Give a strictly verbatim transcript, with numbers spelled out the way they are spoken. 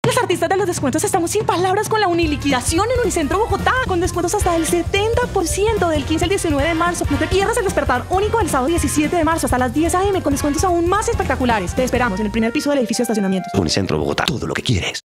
Los artistas de los descuentos estamos sin palabras con la uniliquidación en Unicentro Bogotá, con descuentos hasta del setenta por ciento del quince al diecinueve de marzo. No te pierdas el despertar único del sábado diecisiete de marzo hasta las diez a eme con descuentos aún más espectaculares. Te esperamos en el primer piso del edificio de estacionamientos. Unicentro Bogotá, todo lo que quieres.